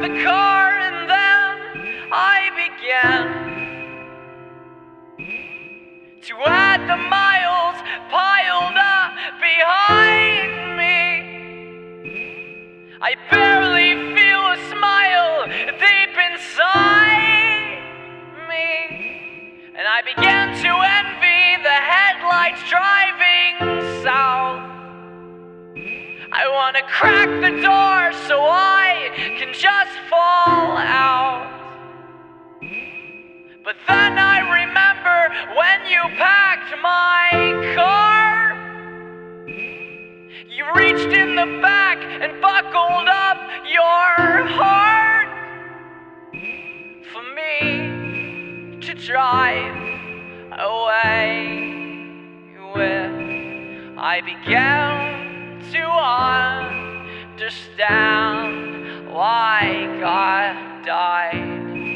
the car and then I began to add the miles piled up behind me. I barely feel a smile deep inside me, and I began to envy the headlights driving south. I wanna crack the door so I can just fall out. But then I remember when you packed my car, you reached in the back and buckled up your heart for me to drive away with. I began to understand why God died.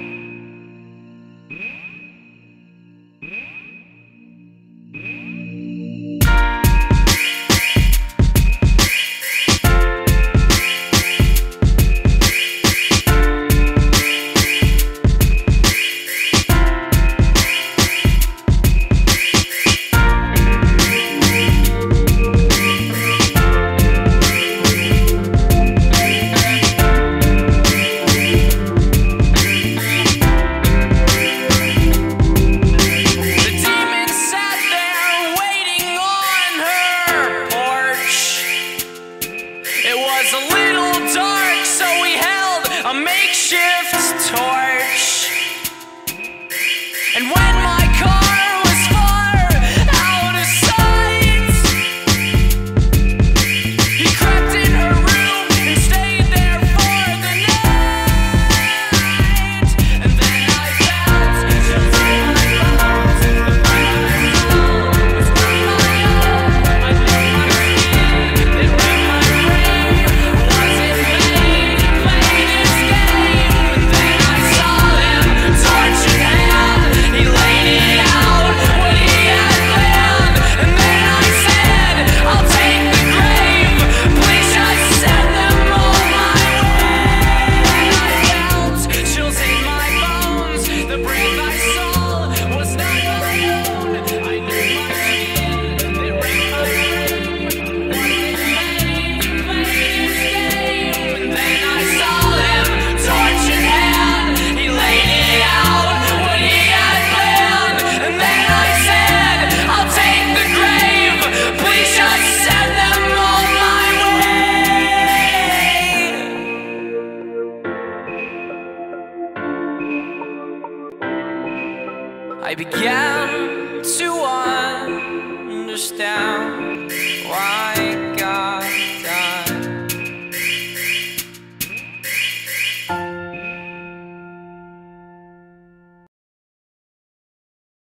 And when my car was far out of sight, he crept in her room and stayed there for the night. And then I felt chills in my bones. The fire was not my own. I knew my skin, it ran my brain. Was it fate? He played his game. And then I saw him, torch in hand. He laid it out what he had planned. And then I said, I'll take the grave. Please just send them all my way. And I felt chills in my bones. The breath I saw was not my own. I knew my skin, it ran my brain. Was it fate? He played his game. And then I saw him, torch in hand. He laid it out what he had planned. And then I said, I'll take the grave. Please just send them all my way. I began to understand